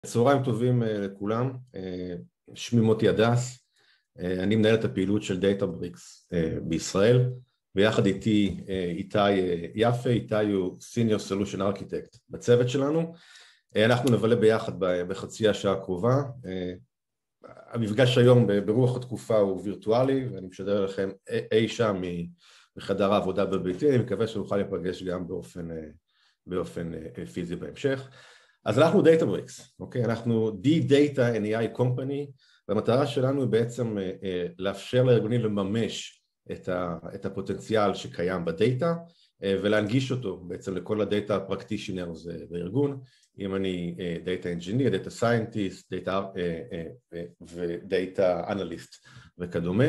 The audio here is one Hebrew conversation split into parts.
צהריים טובים לכולם, שמי מוטי הדס, אני מנהל את הפעילות של Databricks בישראל, ויחד איתי איתי יפה. איתי הוא Senior Solution Architect בצוות שלנו. אנחנו נבלה ביחד בחצי השעה הקרובה. המפגש היום ברוח התקופה הוא וירטואלי, ואני משדר לכם אי שם מחדר העבודה בביתי. אני מקווה שנוכל להיפגש גם באופן פיזי בהמשך. אז אנחנו Databricks, אוקיי? אנחנו D-Data and AI Company, והמטרה שלנו היא בעצם לאפשר לארגונים לממש את הפוטנציאל שקיים בדאטה, ולהנגיש אותו בעצם לכל הדאטה הפרקטישנרס בארגון, אם אני Data Engineer, Data Scientist, ו-Data Analyst וכדומה.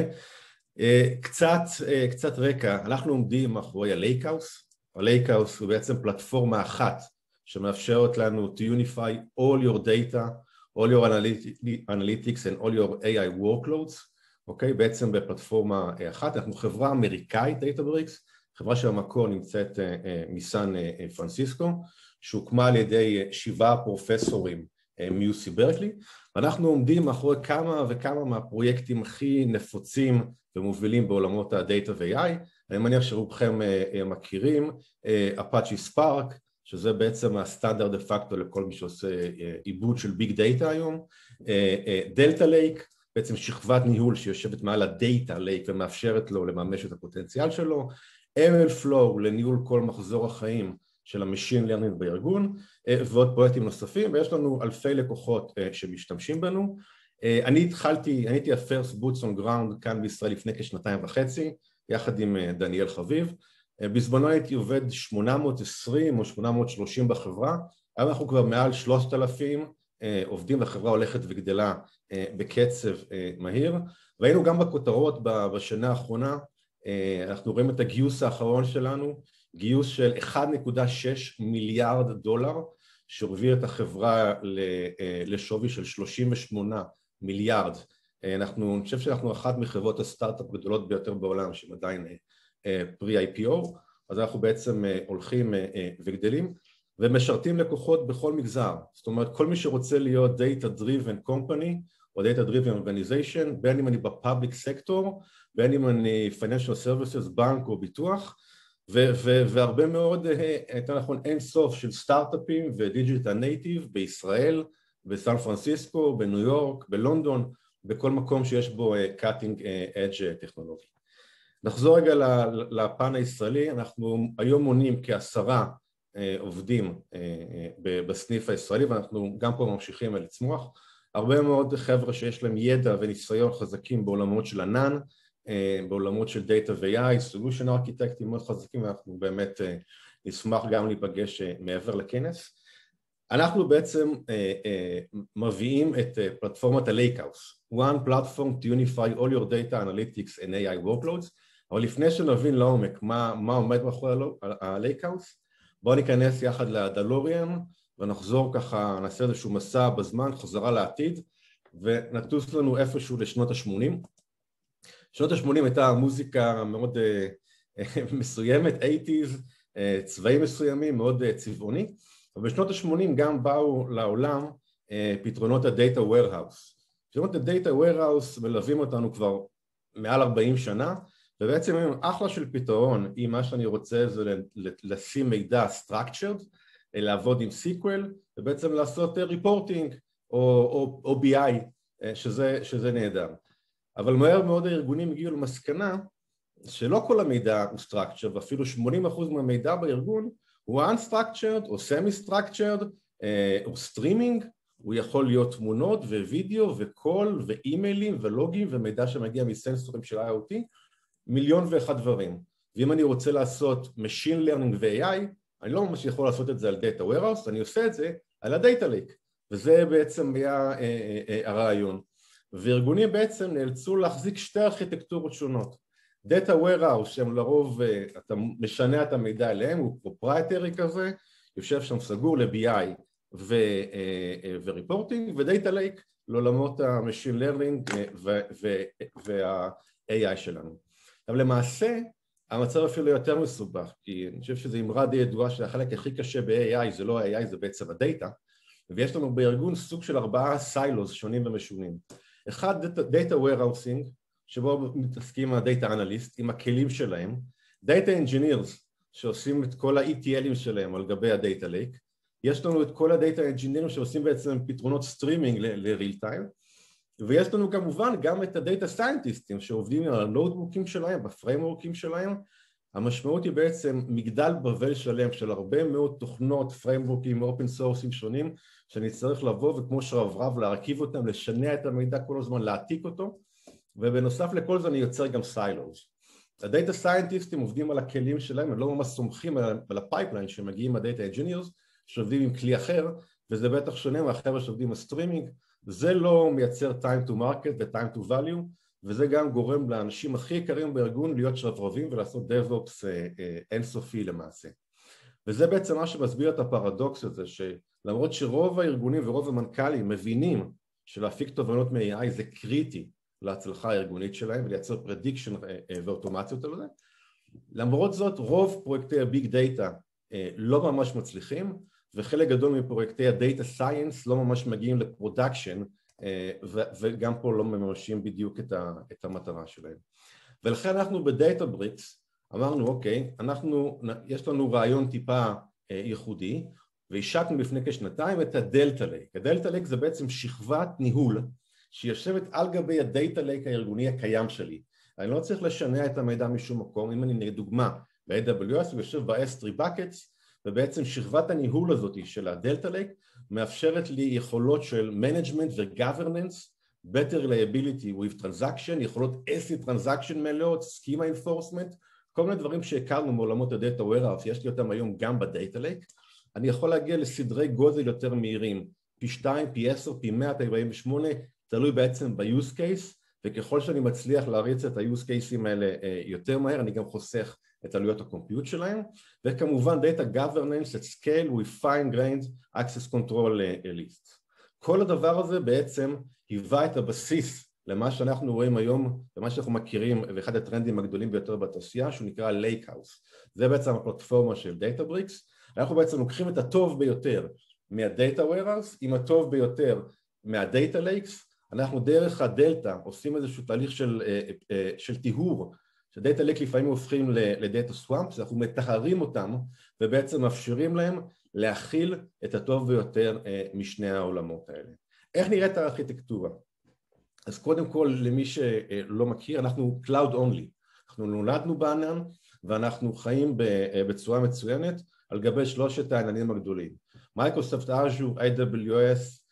קצת רקע, אנחנו עומדים מאחורי ה-Lakehouse. ה-Lakehouse הוא בעצם פלטפורמה אחת, שמאפשרת לנו to unify all your data, all your analytics and all your AI workloads, אוקיי? בעצם בפלטפורמה אחת. אנחנו חברה אמריקאית, Databricks, חברה שהמקור נמצאת מסן פרנסיסקו, שהוקמה על ידי 7 פרופסורים מיוסי ברקלי, ואנחנו עומדים מאחורי כמה וכמה מהפרויקטים הכי נפוצים ומובילים בעולמות הדאטה ו-AI. אני מניח שרובכם מכירים, אפאצ'י ספארק, שזה בעצם הסטנדרט דה פקטו לכל מי שעושה עיבוד של ביג דאטה היום, דלטה לייק, בעצם שכבת ניהול שיושבת מעל הדאטה לייק ומאפשרת לו לממש את הפוטנציאל שלו, ML Flow לניהול כל מחזור החיים של המשין לרנינג בארגון, ועוד פרויקטים נוספים, ויש לנו אלפי לקוחות שמשתמשים בנו. אני הייתי ה-first boots on ground כאן בישראל לפני כ2.5 שנים, יחד עם דניאל חביב. בזמנו הייתי עובד 820 או 830 בחברה, היום אנחנו כבר מעל 3,000 עובדים, והחברה הולכת וגדלה בקצב מהיר, והיינו גם בכותרות בשנה האחרונה. אנחנו רואים את הגיוס האחרון שלנו, גיוס של 1.6 מיליארד דולר, שהוביל את החברה לשווי של 38 מיליארד. אני חושב שאנחנו אחת מחברות הסטארט-אפ גדולות ביותר בעולם, שהן עדיין פרי-IPO, אז אנחנו בעצם הולכים וגדלים, ומשרתים לקוחות בכל מגזר. זאת אומרת, כל מי שרוצה להיות Data-Driven Company, או Data-Driven Organization, בין אם אני בפאבליק סקטור, בין אם אני Financial Services, בנק או ביטוח, והרבה מאוד, יותר נכון, אין סוף של סטארט-אפים ודיג'יטל נייטיב בישראל, בסן פרנסיסקו, בניו יורק, בלונדון, בכל מקום שיש בו cutting edge טכנולוגי. נחזור רגע לפן הישראלי. אנחנו היום מונים כ10 עובדים בסניף הישראלי, ואנחנו גם פה ממשיכים לצמוח. הרבה מאוד חבר'ה שיש להם ידע וניסיון חזקים בעולמות של ענן, בעולמות של דאטה ו-AI, solution architectים מאוד חזקים, ואנחנו באמת נשמח גם להיפגש מעבר לכנס. אנחנו בעצם מביאים את פלטפורמת ה-Lakehouse, one platform to unify all your data analytics and AI workloads. אבל לפני שנבין לעומק מה עומד מאחורי ה-Lakehouse, בואו ניכנס יחד לדלוריאן, ונחזור ככה, נעשה איזשהו מסע בזמן, חזרה לעתיד, ונטוס לנו איפשהו לשנות ה-80. שנות ה-80 הייתה מוזיקה מאוד מסוימת, 80s, צבעים מסוימים, מאוד צבעוני, ובשנות ה-80 גם באו לעולם פתרונות ה-Data Warehouse. פתרונות ה-Data Warehouse מלווים אותנו כבר מעל 40 שנה, ובעצם הם אחלה של פתרון. אם מה שאני רוצה זה לשים מידע structured, לעבוד עם SQL, ובעצם לעשות reporting או BI, שזה נהדר. אבל מהר מאוד הארגונים הגיעו למסקנה שלא כל המידע הוא structured, ואפילו 80% מהמידע בארגון הוא unstructured או semi-structured או streaming. הוא יכול להיות תמונות ווידאו וקול ואימיילים ולוגים ומידע שמגיע מסנסורים של IoT, 1,000,001 דברים. ואם אני רוצה לעשות Machine Learning ו-AI, אני לא ממש יכול לעשות את זה על Data Warehouse, אני עושה את זה על ה-Data Lake, וזה בעצם היה הרעיון. וארגונים בעצם נאלצו להחזיק 2 ארכיטקטורות שונות. Data Warehouse, שהם לרוב, אתה משנה את המידע אליהם, הוא פרופרייטרי כזה, יושב שם סגור ל-BI ו-Reporting, ו-Data Lake לעולמות ה-Machine Learning וה-AI שלנו. אבל למעשה, המצב אפילו יותר מסובך, כי אני חושב שזו אמרה די ידועה שהחלק הכי קשה ב-AI זה לא ה-AI, זה בעצם הדאטה, ויש לנו בארגון סוג של 4 סיילוס שונים ומשונים. אחד, Data Warehousing, שבו מתעסקים ה-Data Analyst עם הכלים שלהם, Data Engineers, שעושים את כל ה-ETLים שלהם על גבי ה-Data Lake, יש לנו את כל ה-Data Engineers שעושים בעצם פתרונות סטרימינג ל-Real Time, ויש לנו כמובן גם את ה-Data Scientists שעובדים על הנוטבוקים שלהם, בפריימוורקים שלהם. המשמעות היא בעצם מגדל בבל שלם של הרבה מאוד תוכנות, פריימוורקים, אופן סורסים שונים, שאני צריך לבוא וכמו שרברב להרכיב אותם, לשנע את המידע כל הזמן, להעתיק אותו, ובנוסף לכל זה אני יוצר גם סיילוס. הדאטה סיינטיסטים עובדים על הכלים שלהם, הם לא ממש סומכים על הפייפליין שמגיעים הדאטה אנג'ינירס, שעובדים עם כלי אחר, וזה בטח שונה מהחבר'ה שעובדים על סטרימינג, זה לא מייצר time to market ו-time to value, וזה גם גורם לאנשים הכי יקרים בארגון להיות שרברבים ולעשות DevOps אינסופי למעשה. וזה בעצם מה שמסביר את הפרדוקס הזה, שלמרות שרוב הארגונים ורוב המנכ"לים מבינים שלהפיק תובנות מ-AI זה קריטי להצלחה הארגונית שלהם ולייצר prediction ואוטומציות על זה, למרות זאת רוב פרויקטי הביג דאטה לא ממש מצליחים, וחלק גדול מפרויקטי הדאטה סייאנס לא ממש מגיעים לפרודקשן, וגם פה לא מממשים בדיוק את המטרה שלהם. ולכן אנחנו בדאטאבריקס אמרנו אוקיי, יש לנו רעיון טיפה ייחודי, והשקנו לפני כשנתיים את הדלטה לייק. הדלטה לייק זה בעצם שכבת ניהול שיושבת על גבי הדאטה לייק הארגוני הקיים שלי. אני לא צריך לשנע את המידע משום מקום, אם אני לדוגמה ב-AWS הוא יושב ב-S3 buckets, ובעצם שכבת הניהול הזאת של הדלטה לייק מאפשרת לי יכולות של management ו-governance, better reliability with transaction, יכולות ACID transaction מלאות, schema enforcement, כל מיני דברים שהכרנו מעולמות ה-data warehouse, יש לי אותם היום גם בדאטה לייק, אני יכול להגיע לסדרי גודל יותר מהירים, פי 2, פי 10, פי 100, פי 48, תלוי בעצם ב-use case, וככל שאני מצליח להריץ את ה-use cases האלה יותר מהר, אני גם חוסך את עלויות הקומפיוט שלהם, וכמובן Data Governance at Scale with Fine-Grained Access Control List. כל הדבר הזה בעצם היווה את הבסיס למה שאנחנו רואים היום, ומה שאנחנו מכירים, ואחד הטרנדים הגדולים ביותר בתעשייה, שהוא נקרא Lakehouse. זה בעצם הפלטפורמה של Databricks. אנחנו בעצם לוקחים את הטוב ביותר מה-Data Warehouse, עם הטוב ביותר מה-Data Lakes, אנחנו דרך הדלטה עושים איזשהו תהליך של טיהור, שדאטה לייק לפעמים הופכים לדאטה סוואמפס, אנחנו מטהרים אותם ובעצם מאפשרים להם להכיל את הטוב ביותר משני העולמות האלה. איך נראית הארכיטקטורה? אז קודם כל למי שלא מכיר, אנחנו Cloud Only, אנחנו נולדנו בענן ואנחנו חיים בצורה מצוינת על גבי 3 העננים הגדולים, מייקרוסופט אז'ור, AWS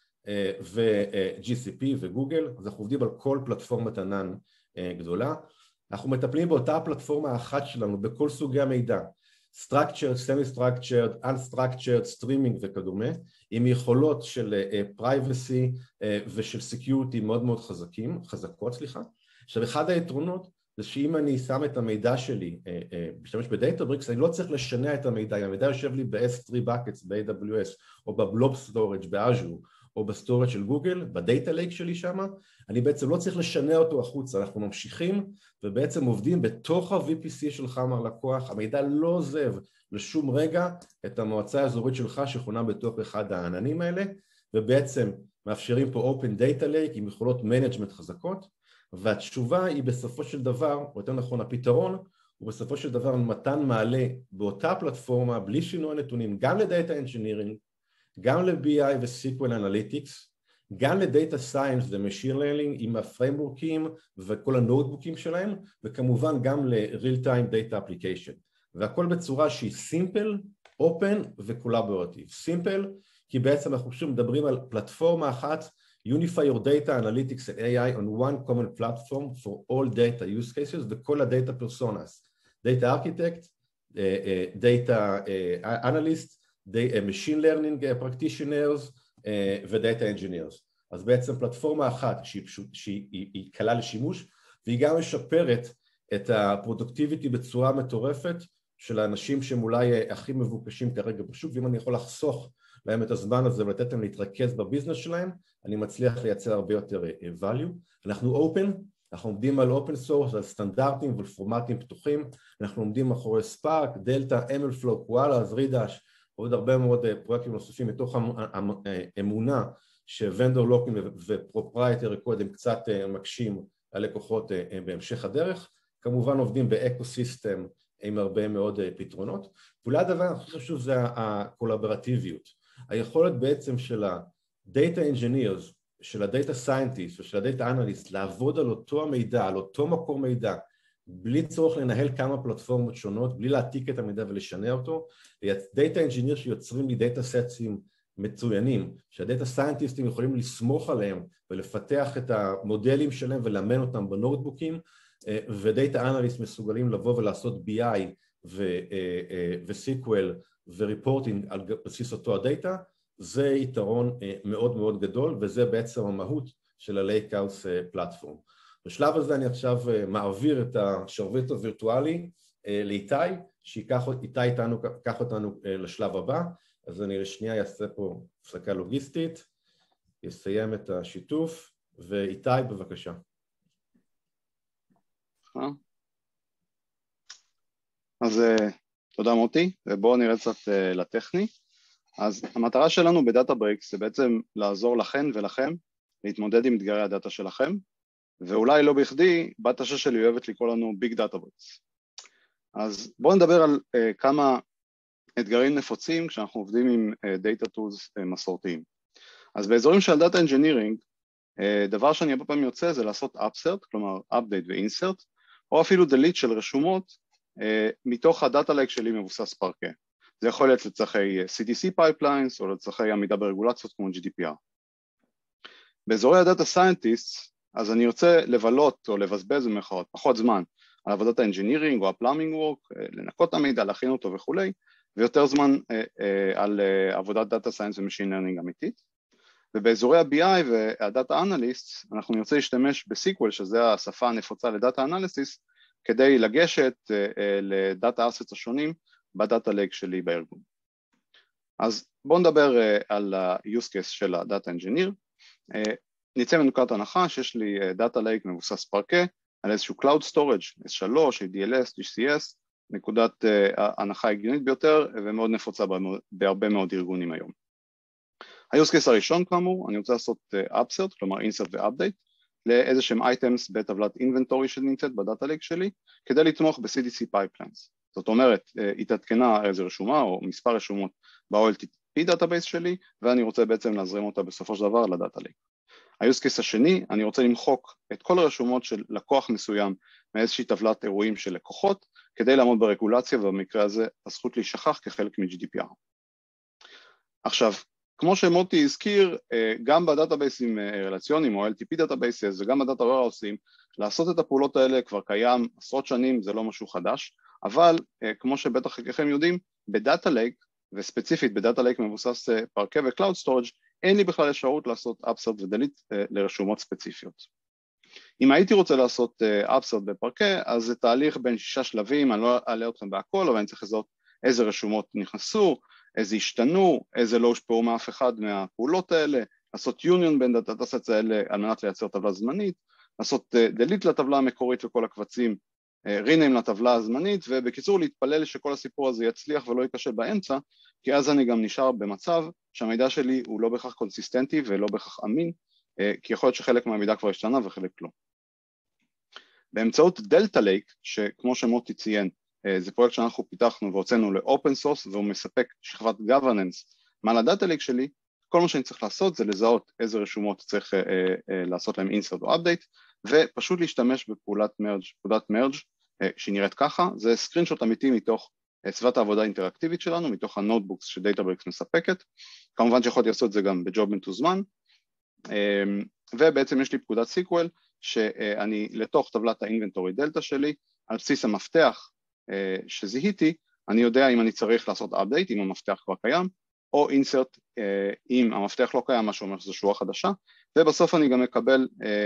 ו-GCP וגוגל, אז אנחנו עובדים על כל פלטפורמת ענן גדולה, אנחנו מטפלים באותה פלטפורמה האחת שלנו בכל סוגי המידע, structured, semi-structured, unstructured, streaming וכדומה, עם יכולות של privacy ושל security מאוד מאוד חזקות. עכשיו אחד היתרונות זה שאם אני שם את המידע שלי, משתמש בדאטאבריקס, אני לא צריך לשנע את המידע, אם המידע יושב לי ב-S3 buckets ב-AWS או בבלוב סטורג' באז'ור או בסטורג' של גוגל, בדאטה לייק שלי שם, אני בעצם לא צריך לשנע אותו החוצה, אנחנו ממשיכים ובעצם עובדים בתוך ה-VPC שלך מהלקוח, המידע לא עוזב לשום רגע את המועצה האזורית שלך שכונה בתוך אחד העננים האלה, ובעצם מאפשרים פה Open Data Lake עם יכולות מנג'מנט חזקות, והתשובה היא בסופו של דבר, או יותר נכון הפתרון, הוא בסופו של דבר מתן מעלה באותה פלטפורמה, בלי שינוי נתונים, גם לדאטה אנג'ינירינג, גם ל-BI ו-SQL Analytics, גם לדאטה סיינס ו-Machine Learning עם הפריימוורקים וכל הנוטבוקים שלהם, וכמובן גם ל-Real Time Data Application. והכל בצורה שהיא Simple, Open ו-Collaborative. Simple, כי בעצם אנחנו פשוט מדברים על פלטפורמה אחת, unify your data analytics and AI on one common platform for all data use cases וכל ה-data personas, data architect, data analyst, machine learning practitioners ו-data engineers. אז בעצם פלטפורמה אחת שהיא קלה לשימוש, והיא גם משפרת את הפרודוקטיביטי בצורה מטורפת של האנשים שהם אולי הכי מבוקשים כרגע בשוק, ואם אני יכול לחסוך להם את הזמן הזה ולתת להם להתרכז בביזנס שלהם, אני מצליח לייצר הרבה יותר value. אנחנו open, אנחנו עומדים על open source, על סטנדרטים ועל פורמטים פתוחים, אנחנו עומדים מאחורי ספארק, דלטה, MLflow, קואלה, זרידש, עוד הרבה מאוד פרויקטים נוספים מתוך האמונה שוונדור לוקינג ופרופרייטרי קוד הם קצת מקשים על לקוחות בהמשך הדרך. כמובן עובדים באקוסיסטם עם הרבה מאוד פתרונות, ואולי הדבר הכי חשוב זה הקולברטיביות, היכולת בעצם של ה-Data Engineers, של ה-Data Scientist ושל ה-Data Analyst לעבוד על אותו המידע, על אותו מקור מידע, בלי צורך לנהל כמה פלטפורמות שונות, בלי להעתיק את המידע ולשנה אותו, Data Engineers שיוצרים לי Data Sets מצוינים, שה-Data Scientists יכולים לסמוך עליהם ולפתח את המודלים שלהם ולאמן אותם בנוטבוקים, ו-Data Analysts מסוגלים לבוא ולעשות BI ו-SQL ו-Reporting על בסיס אותו הדאטה, זה יתרון מאוד מאוד גדול, וזה בעצם המהות של ה-Lakehouse Platform. בשלב הזה אני עכשיו מעביר את השרביט הווירטואלי לאיתי, שיקח אותנו לשלב הבא, אז אני לשנייה אעשה פה הפסקה לוגיסטית, יסיים את השיתוף, ואיתי בבקשה. אז תודה מוטי, ובואו נראה קצת לטכני. אז המטרה שלנו בדאטאבריקס זה בעצם לעזור לכן ולכם להתמודד עם אתגרי הדאטה שלכם, ואולי לא בכדי, בת השש שלי אוהבת לקרוא לנו ביג דאטאבריקס. אז בואו נדבר על כמה אתגרים נפוצים כשאנחנו עובדים עם דאטה טולס מסורתיים. אז באזורים של דאטה אנג'ינירינג, דבר שאני הרבה פעמים יוצא זה לעשות upsert, כלומר update ו-insert, או אפילו delete של רשומות מתוך הדאטה לייק שלי מבוסס פרקה. זה יכול להיות לצרכי CDC pipelines או לצרכי עמידה ברגולציות כמו GDPR. באזורי הדאטה סיינטיסט, אז אני רוצה לבלות או לבזבז במרכאות פחות זמן על עבודת האנג'ינירינג או הפלאמינג וורק, לנקות את המידע, להכין אותו וכולי, ויותר זמן על עבודת דאטה סיינס ומשין לרנינג אמיתית. ובאזורי ה-BI והדאטה אנליסט, אנחנו נרצה להשתמש בסיקוול, שזה השפה הנפוצה לדאטה אנליסיס, כדי לגשת לדאטה אסטס השונים בדאטה לייק שלי בארגון. אז בואו נדבר על ה-use case של הדאטה אנג'יניר. נצא מנקודת הנחה שיש לי דאטה לייק מבוסס פרקה, על איזשהו Cloud Storage, S3, ADLS, GCS, נקודת הנחה הגיונית ביותר ומאוד נפוצה בהרבה מאוד ארגונים היום. ה-use case הראשון כאמור, אני רוצה לעשות upsert, כלומר insert ו-update, לאיזה שהם items בטבלת inventory שנמצאת בדאטה לייק שלי, כדי לתמוך ב-CDC pipelines. זאת אומרת, התעדכנה איזה רשומה או מספר רשומות ב-OLTP דאטאבייס שלי, ואני רוצה בעצם להזרים אותה בסופו של דבר לדאטה לייק. ה-use case השני, אני רוצה למחוק את כל הרשומות של לקוח מסוים מאיזושהי טבלת אירועים של לקוחות, כדי לעמוד ברגולציה, ובמקרה הזה הזכות להישכח כחלק מ-GDPR. עכשיו, כמו שמוטי הזכיר, גם בדאטאבייסים רלציוניים או LTP דאטאבייסס וגם בדאטה ווירהאוסים, לעשות את הפעולות האלה כבר קיים עשרות שנים, זה לא משהו חדש, אבל כמו שבטח חלקכם יודעים, בדאטה לייק, וספציפית בדאטה לייק מבוסס פרקה וקלאוד סטורג', אין לי בכלל אפשרות לעשות upsert ודליט לרשומות ספציפיות. אם הייתי רוצה לעשות upsert בפרקה, אז זה תהליך בין 6 שלבים, אני לא אעלה אתכם בהכל, אבל אני צריך לזהות איזה רשומות נכנסו, איזה השתנו, איזה לא הושפעו מאף אחד מהפעולות האלה, לעשות union בין דאטה סטס האלה על מנת לייצר טבלה זמנית, לעשות delete לטבלה המקורית וכל הקבצים, rename לטבלה הזמנית, ובקיצור להתפלל שכל הסיפור הזה יצליח ולא ייכשל באמצע, כי אז אני גם נשאר במצב שהמידע שלי הוא לא בהכרח קונסיסטנטי ולא בהכרח אמין, כי יכול להיות שחלק מהמידע כבר השתנה וחלק לא. באמצעות דלטה לייק, שכמו שמוטי ציין, זה פרויקט שאנחנו פיתחנו והוצאנו לאופן סורס, והוא מספק שכבת governance מעל הדאטה לייק שלי, כל מה שאני צריך לעשות זה לזהות איזה רשומות צריך לעשות להם insert או update, ופשוט להשתמש בפעולת merge שנראית ככה, זה סקרינשוט אמיתי מתוך סביבת העבודה האינטראקטיבית שלנו, מתוך הנוטבוקס שדאטאבריקס מספקת, כמובן שיכולתי לעשות את זה גם בג'וב מתוזמן, ובעצם יש לי פקודת סיקוול, שאני לתוך טבלת האינבנטורי דלטה שלי, על בסיס המפתח שזיהיתי, אני יודע אם אני צריך לעשות update, אם המפתח כבר קיים, או insert אם המפתח לא קיים, מה שאומר שזו שורה חדשה, ובסוף אני גם מקבל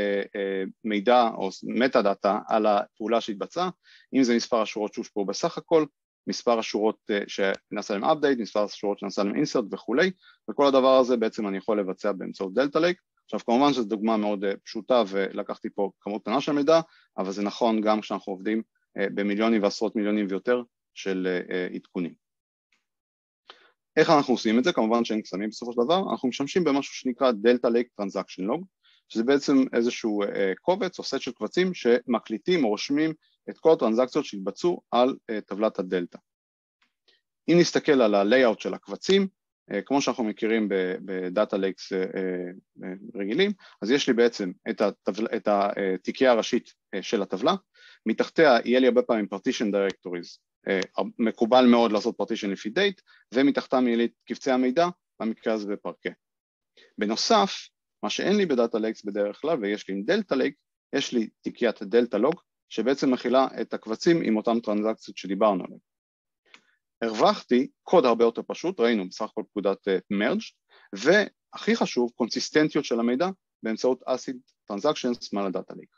מידע או מטה דאטה על הפעולה שהתבצעה, אם זה מספר השורות שהושפעו בסך הכל, מספר השורות שנעשה להם update, מספר השורות שנעשה להם insert וכולי, וכל הדבר הזה בעצם אני יכול לבצע באמצעות דלטה לייק. עכשיו כמובן שזו דוגמה מאוד פשוטה ולקחתי פה כמות קטנה של מידע, אבל זה נכון גם כשאנחנו עובדים במיליונים ועשרות מיליונים ויותר של עדכונים. איך אנחנו עושים את זה? כמובן שאין קסמים בסופו של דבר, אנחנו משתמשים במשהו שנקרא Delta Lake Transaction Log, שזה בעצם איזשהו קובץ או סט של קבצים שמקליטים או רושמים את כל הטרנזקציות שהתבצעו על טבלת הדלטה. אם נסתכל על ה-layout של הקבצים, כמו שאנחנו מכירים בדאטה לייקס רגילים, אז יש לי בעצם את התיקייה הראשית של הטבלה, מתחתיה יהיה לי הרבה פעמים partition directories, מקובל מאוד לעשות partition לפי date, ומתחתם יהיה לי קבצי המידע, במקרה הזה בפרקה. בנוסף, מה שאין לי בדאטה לייקס בדרך כלל, ויש לי עם דלטה לייק, יש לי תיקיית דלטה לוג, שבעצם מכילה את הקבצים עם אותם טרנזקציות שדיברנו עליהם. הרווחתי קוד הרבה יותר פשוט, ראינו בסך הכל פקודת merge, והכי חשוב, קונסיסטנטיות של המידע באמצעות ACID Transactions מעל הדאטה לייק.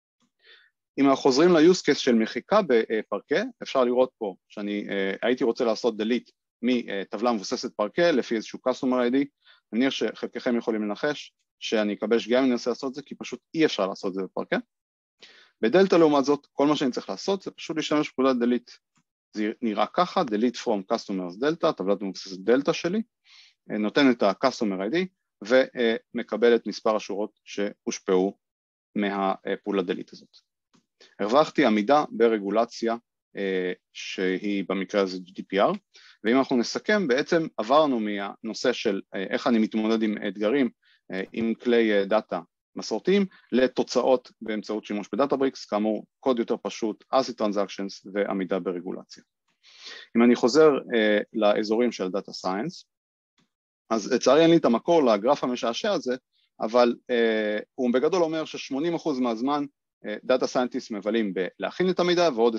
אם אנחנו חוזרים ל-use case של מחיקה בפרקה, אפשר לראות פה שאני הייתי רוצה לעשות delete מטבלה מבוססת פרקה לפי איזשהו customer ID, אני מניח שחלקכם יכולים לנחש שאני אקבל שגיאה אם אני אנסה לעשות את זה, כי פשוט אי אפשר לעשות את זה בפרקה. בדלטה לעומת זאת, כל מה שאני צריך לעשות זה פשוט להשתמש בפקודת delete. זה נראה ככה, delete from customers delta, טבלת מבוססת דלטה שלי, נותן את ה-customer ID ומקבל את מספר השורות שהושפעו מהפעולת delete הזאת. הרווחתי עמידה ברגולציה שהיא במקרה הזה GDPR, ואם אנחנו נסכם, בעצם עברנו מהנושא של איך אני מתמודד עם אתגרים עם כלי דאטה מסורתיים לתוצאות באמצעות שימוש בדאטאבריקס, כאמור קוד יותר פשוט, ACID Transactions ועמידה ברגולציה. אם אני חוזר לאזורים של דאטה סיינס, אז לצערי אין לי את המקור לגרף המשעשע הזה, אבל הוא בגדול אומר ש80% מהזמן דאטה סיינטיסט מבלים בלהכין את המידע ועוד 20%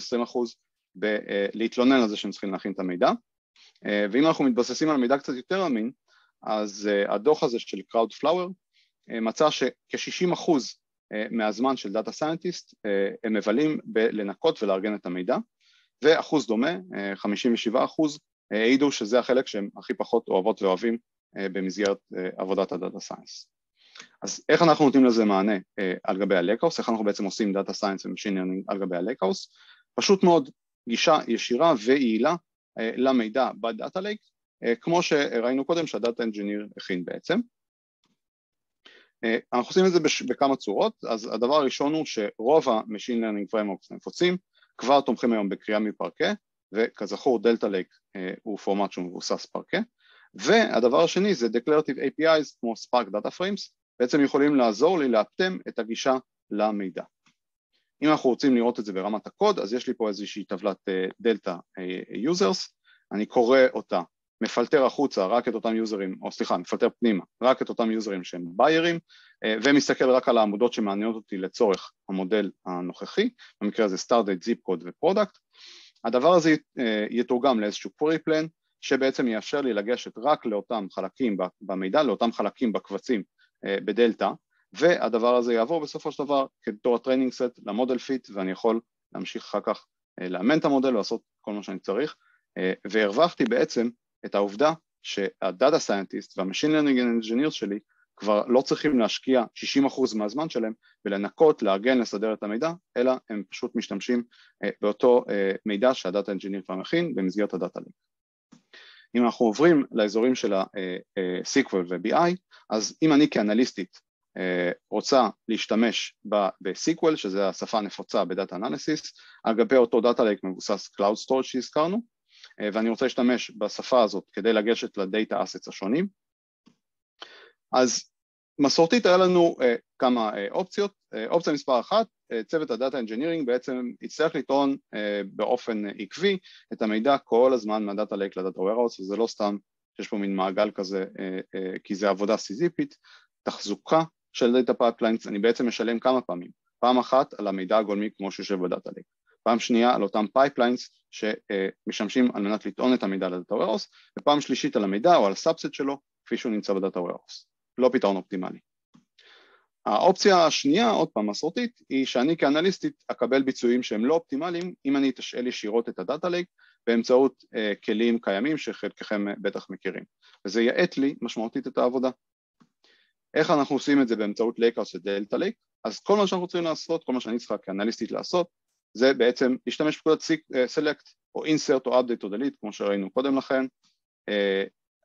בלהתלונן על זה שהם צריכים להכין את המידע. ואם אנחנו מתבססים על מידע קצת יותר אמין, אז הדוח הזה של Crowdflower מצא שכ-60% מהזמן של דאטה סיינטיסט הם מבלים בלנקות ולארגן את המידע, ואחוז דומה, 57%, העידו שזה החלק שהם הכי פחות אוהבות ואוהבים במסגרת עבודת הדאטה סיינס. אז איך אנחנו נותנים לזה מענה על גבי הלייקהאוס, איך אנחנו בעצם עושים דאטה סיינס ומשין לרנינג על גבי הלייקהאוס? פשוט מאוד, גישה ישירה ויעילה למידע בדאטה לייק, כמו שראינו קודם שהדאטה אנג'יניר הכין בעצם. אנחנו עושים את זה בכמה צורות, אז הדבר הראשון הוא שרוב ה-Machine Learning Frameworks נפוצים, כבר תומכים היום בקריאה מפרקה, וכזכור דלטה לייק הוא פורמט שהוא מבוסס פרקה, והדבר השני זה Declarative APIs כמו Spark Data Frames, בעצם יכולים לעזור לי לאפטם את הגישה למידע. אם אנחנו רוצים לראות את זה ברמת הקוד, אז יש לי פה איזושהי טבלת דלטה users, אני קורא אותה, מפלטר החוצה רק את אותם יוזרים, או סליחה, מפלטר פנימה, רק את אותם יוזרים שהם ביירים, ומסתכל רק על העמודות שמעניינות אותי לצורך המודל הנוכחי, במקרה הזה start date, zip code ופרודקט. הדבר הזה יתורגם לאיזשהו query plan, שבעצם יאפשר לי לגשת רק לאותם חלקים במידע, לאותם חלקים בקבצים בדלטה, והדבר הזה יעבור בסופו של דבר כתור הטריינינג סט למודל פיט, ואני יכול להמשיך אחר כך לאמן את המודל ולעשות כל מה שאני צריך, והרווחתי בעצם את העובדה שהדאטה סיינטיסט והמשין לרנינג אנג'יניר שלי כבר לא צריכים להשקיע 60% מהזמן שלהם ולנקות, לארגן, לסדר את המידע, אלא הם פשוט משתמשים באותו מידע שהדאטה אנג'יניר כבר מכין במסגרת הדאטה לייק. אם אנחנו עוברים לאזורים של ה-SQL ו-BI, אז אם אני כאנליסטית רוצה להשתמש ב-SQL, שזה השפה הנפוצה בדאטה אנליסיס, על גבי אותו דאטה לייק מבוסס Cloud Storage שהזכרנו, ואני רוצה להשתמש בשפה הזאת כדי לגשת לדאטה אסטס השונים, אז מסורתית היה לנו כמה אופציות. אופציה מספר אחת, צוות הדאטה אנג'ינירינג בעצם יצטרך לטעון באופן עקבי את המידע כל הזמן מהדאטה לייק לדאטה ווירהאוס, וזה לא סתם שיש פה מין מעגל כזה, כי זה עבודה סיזיפית, תחזוקה של דאטה פייפליינס, אני בעצם משלם כמה פעמים, פעם אחת על המידע הגולמי כמו שיושב בדאטה לייק, פעם שנייה על אותם פייפליינס שמשמשים על מנת לטעון את המידע לדאטה ווירהאוס, ופעם שלישית על המידע או על הסאבסט שלו כפי שהוא נמצא בדאטה ווירהאוס. לא פתרון אופטימלי. האופציה השנייה, עוד פעם מסורתית, היא שאני כאנליסטית אקבל ביצועים שהם לא אופטימליים אם אני אתשאל ישירות את הדאטה לייק באמצעות כלים קיימים שחלקכם בטח מכירים, וזה יעט לי משמעותית את העבודה. איך אנחנו עושים את זה באמצעות לייקהאוס ודלטה לייק? אז כל מה שאנחנו רוצים לעשות, כל מה שאני צריכה כאנליסטית לעשות, זה בעצם להשתמש בפקודת select או insert או update או delete כמו שראינו קודם לכן,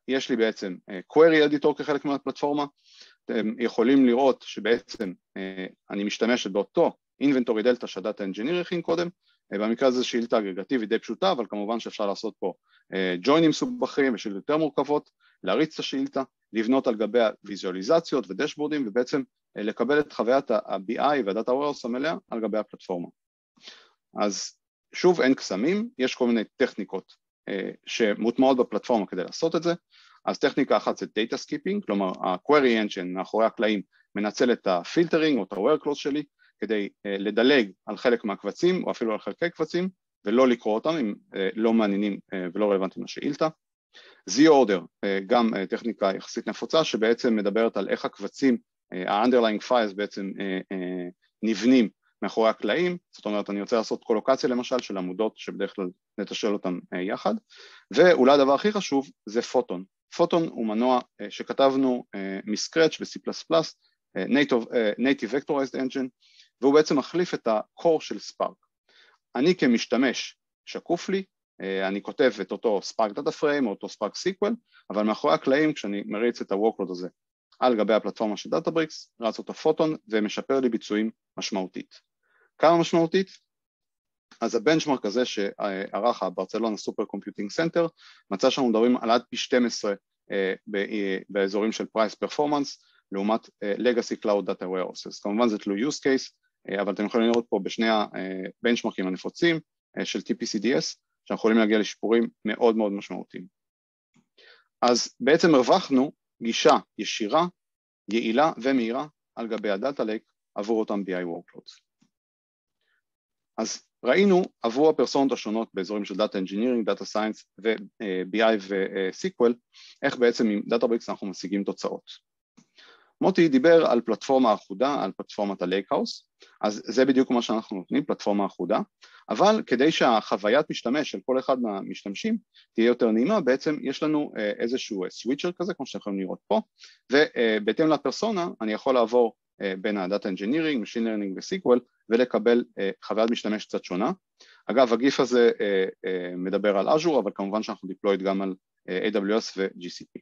יש לי בעצם query editor כחלק מהפלטפורמה, אתם יכולים לראות שבעצם אני משתמשת באותו inventory delta שהדאטה אנג'יניר הכין קודם, במקרה הזה שאילתה אגרגטיבית די פשוטה, אבל כמובן שאפשר לעשות פה ג'וינים מסובכים ושאילתות יותר מורכבות, להריץ את השאילתה, לבנות על גבי הוויזואליזציות ודשבורדים, ובעצם לקבל את חוויית ה-BI והדאטה warehouse המלאה על גבי הפלטפורמה. אז שוב, אין קסמים, יש כל מיני טכניקות שמוטמעות בפלטפורמה כדי לעשות את זה. אז טכניקה אחת זה data skipping, כלומר ה-query engine מאחורי הקלעים מנצל את ה-filtering או את ה-workloads שלי כדי לדלג על חלק מהקבצים או אפילו על חלקי קבצים ולא לקרוא אותם אם לא מעניינים ולא רלוונטיים לשאילתה. Z-order, גם טכניקה יחסית נפוצה שבעצם מדברת על איך הקבצים, ה-underlying files בעצם נבנים מאחורי הקלעים, זאת אומרת אני רוצה לעשות קולוקציה למשל של עמודות שבדרך כלל נתשאל אותם יחד, ואולי הדבר הכי חשוב זה פוטון. פוטון הוא מנוע שכתבנו מסקרץ' ב-C++, native vectorized engine, והוא בעצם מחליף את ה-core של ספארק. אני כמשתמש שקוף לי, אני כותב את אותו ספארק דאטה פריים או אותו ספארק סיקוול, אבל מאחורי הקלעים כשאני מריץ את ה-workload הזה על גבי הפלטפורמה של דאטאבריקס, רץ אותו פוטון ומשפר לי ביצועים משמעותית. כמה משמעותית? אז הבנצ'מרק הזה שערך הברצלונה סופר קומפיוטינג סנטר, מצא שאנחנו מדברים על עד פי 12 באזורים של פרייס פרפורמנס, לעומת Legacy Cloud Data Warehouses. כמובן זה תלוי use case, אבל אתם יכולים לראות פה בשני הבנצ'מרקים הנפוצים של TPCDS, שאנחנו יכולים להגיע לשיפורים מאוד מאוד משמעותיים. אז בעצם הרווחנו גישה ישירה, יעילה ומהירה על גבי הדאטה לייק עבור אותם BI workloads. אז ראינו עבור הפרסונות השונות באזורים של Data Engineering, Data Science ו-BI ו-SQL, איך בעצם עם Databricks אנחנו משיגים תוצאות. מוטי דיבר על פלטפורמה אחודה, על פלטפורמת הלייקהאוס, אז זה בדיוק מה שאנחנו נותנים, פלטפורמה אחודה, אבל כדי שהחוויית משתמש של כל אחד מהמשתמשים תהיה יותר נעימה, בעצם יש לנו איזשהו סוויצ'ר כזה, כמו שאתם יכולים לראות פה, ובהתאם לפרסונה אני יכול לעבור בין ה-Data Engineering, Machine Learning ו-SQL, ולקבל חוויית משתמש קצת שונה. אגב, הגיף הזה מדבר על Azure, אבל כמובן שאנחנו deployed גם על AWS ו-GCP.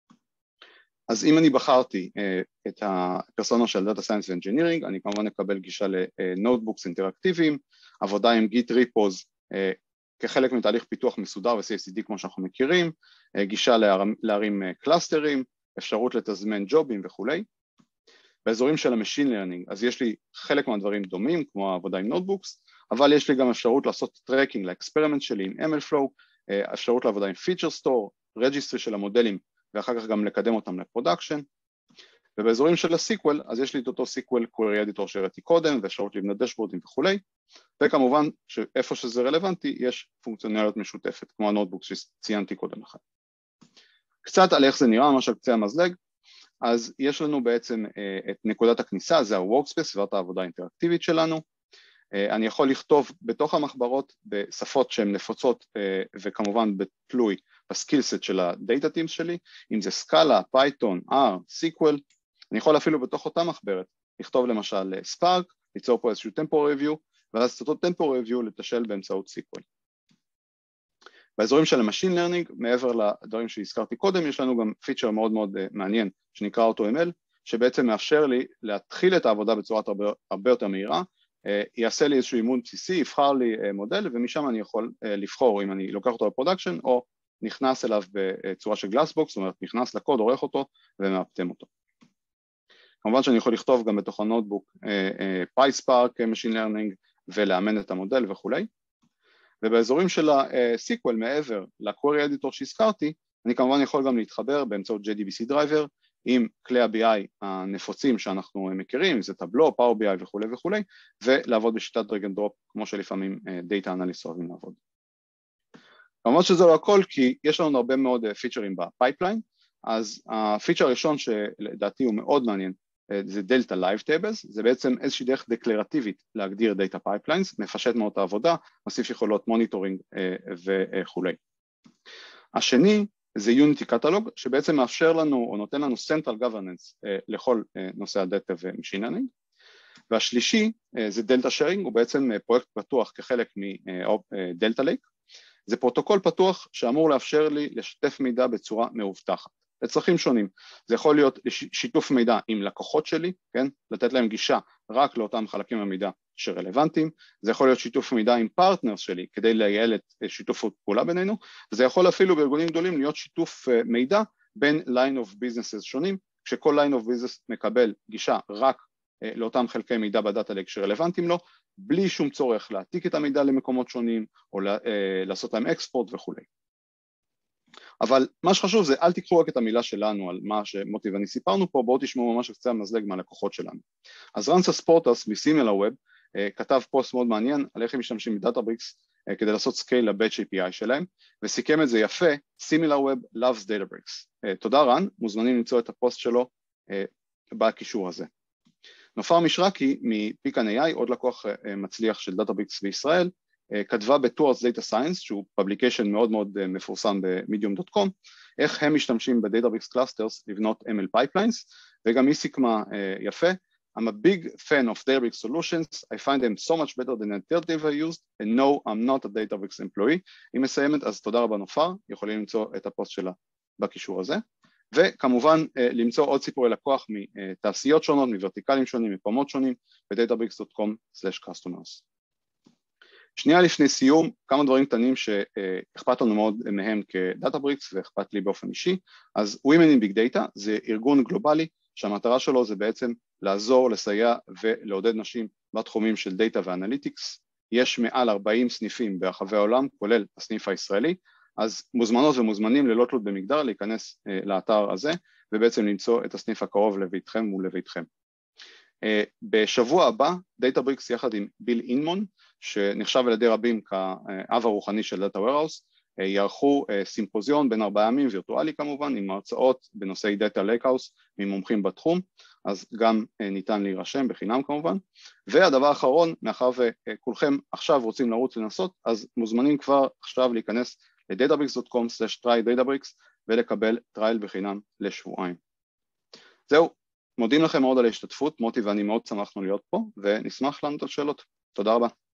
אז אם אני בחרתי את הפרסונה של Data Science ו-Engineering, אני כמובן אקבל גישה לנוטבוקס אינטראקטיביים, עבודה עם Git repos כחלק מתהליך פיתוח מסודר ו-CICD כמו שאנחנו מכירים, גישה להרים קלאסטרים, אפשרות לתזמן ג'ובים וכולי. באזורים של ה-Machine Learning, אז יש לי חלק מהדברים דומים, כמו העבודה עם נוטבוקס, אבל יש לי גם אפשרות לעשות טרקינג לאקספרימנט שלי עם MLflow, אפשרות לעבודה עם Feature Store, רג'יסטרי של המודלים, ואחר כך גם לקדם אותם לפרודקשן. ובאזורים של ה-SQL, אז יש לי את אותו SQL Query Editor שהראיתי קודם, ואפשרות לבנות דשבורדים וכולי, וכמובן שאיפה שזה רלוונטי, יש פונקציונליות משותפת, כמו הנוטבוק שציינתי קודם לכן. קצת על איך זה נראה, ממש על קצה המזלג, אז יש לנו בעצם את נקודת הכניסה, זה ה-Workspace, סביבת העבודה האינטראקטיבית שלנו, אני יכול לכתוב בתוך המחברות בשפות שהן נפוצות וכמובן בתלוי בסקילסט של הדאטה טימס שלי, אם זה סקאלה, פייתון, R, SQL, אני יכול אפילו בתוך אותה מחברת לכתוב למשל ספארק, ליצור פה איזשהו טמפו ריוויו, ואז את אותו טמפו ריוויו לתשאל באמצעות SQL. באזורים של ה-Machine Learning, מעבר לדברים שהזכרתי קודם, יש לנו גם פיצ'ר מאוד מאוד מעניין שנקרא AutoML, שבעצם מאפשר לי להתחיל את העבודה בצורה הרבה יותר מהירה, יעשה לי איזשהו אימון בסיסי, יבחר לי מודל, ומשם אני יכול לבחור אם אני לוקח אותו לפרודקשן, או נכנס אליו בצורה של גלאסבוקס, זאת אומרת נכנס לקוד, עורך אותו ומאפטם אותו. כמובן שאני יכול לכתוב גם בתוך הנוטבוק PySpark, Machine Learning, ולאמן את המודל וכולי. ובאזורים של ה-SQL מעבר ל-Query Editor שהזכרתי, אני כמובן יכול גם להתחבר באמצעות JDBC Driver, עם כלי ה-BI הנפוצים שאנחנו מכירים, אם זה טבלו, Power BI וכולי וכולי, ולעבוד בשיטת drag and drop, כמו שלפעמים Data Analysts אוהבים לעבוד. כמובן שזה לא הכל, כי יש לנו הרבה מאוד פיצ'רים בפייפליין, אז הפיצ'ר הראשון שלדעתי הוא מאוד מעניין, זה Delta Live Tables, זה בעצם איזושהי דרך דקלרטיבית להגדיר Data Pipelines, מפשט מאוד את העבודה, מוסיף יכולות מוניטורינג וכולי. השני, זה Unity Catalog, שבעצם מאפשר לנו, או נותן לנו Central Governance לכל נושא הדאטה ו-Machine Learning. והשלישי, זה Delta Sharing, הוא בעצם פרויקט פתוח כחלק מ-Delta Lake, זה פרוטוקול פתוח שאמור לאפשר לי לשתף מידע בצורה מאובטחת, לצרכים שונים. זה יכול להיות שיתוף מידע עם לקוחות שלי, כן? לתת להם גישה רק לאותם חלקים מהמידע שרלוונטיים, זה יכול להיות שיתוף מידע עם פרטנרס שלי כדי לייעל את שיתוף פעולה בינינו, וזה יכול אפילו בארגונים גדולים להיות שיתוף מידע בין line of businesses שונים, כשכל line of business מקבל גישה רק לאותם חלקי מידע בדאטה לייק שרלוונטיים לו, בלי שום צורך להעתיק את המידע למקומות שונים או לעשות להם אקספורט וכו'. אבל מה שחשוב זה אל תיקחו רק את המילה שלנו על מה שמוטי ואני סיפרנו פה, בואו תשמעו ממש קצה המזלג מהלקוחות שלנו. אז רנסה ספורטס מסימילר-ווב כתב פוסט מאוד מעניין על איך הם משתמשים בדאטאבריקס כדי לעשות סקייל לבאץ' API שלהם, וסיכם את זה יפה, Similar-Web loves Databricks. תודה רן, מוזמנים למצוא את הפוסט שלו בקישור הזה. נופר משרקי מפיקן AI, עוד לקוח מצליח של דאטאבריקס בישראל, כתבה ב-Towards Data Science, שהוא פאבליקיישן מאוד מאוד מפורסם ב-medium.com, איך הם משתמשים ב-Databricks Clusters לבנות ML Pipelines, וגם היא סיכמה יפה, I'm a big fan of Databricks solutions, I find them so much better than alternative I used, and no, I'm not a Databricks employee. היא מסיימת, אז תודה רבה נופר, יכולים למצוא את הפוסט שלה בקישור הזה, וכמובן למצוא עוד סיפורי לקוח מתעשיות שונות, מוורטיקלים שונים, מקומות שונים, ב-databricks.com/customers. שנייה לפני סיום, כמה דברים קטנים שאכפת לנו מאוד מהם כדאטאבריקס ואכפת לי באופן אישי. אז Women in Big Data זה ארגון גלובלי שהמטרה שלו זה בעצם לעזור, לסייע ולעודד נשים בתחומים של דאטה ואנליטיקס. יש מעל 40 סניפים ברחבי העולם, כולל הסניף הישראלי, אז מוזמנות ומוזמנים ללא תלות במגדר להיכנס לאתר הזה ובעצם למצוא את הסניף הקרוב לביתכם ולביתכם. בשבוע הבא, דאטאבריקס יחד עם ביל אינמון, שנחשב על ידי רבים כאב הרוחני של דאטה ווירהאוס, יערכו סימפוזיון בין 4 ימים, וירטואלי כמובן, עם הרצאות בנושאי דאטה לייקהאוס ממומחים בתחום, אז גם ניתן להירשם בחינם כמובן. והדבר האחרון, מאחר וכולכם עכשיו רוצים לרוץ לנסות, אז מוזמנים כבר עכשיו להיכנס ל-databricks.com/try-databricks ולקבל טרייל בחינם לשבועיים. זהו, מודים לכם מאוד על ההשתתפות, מוטי ואני מאוד שמחנו להיות פה, ונשמח לענות על שאלות. תודה רבה.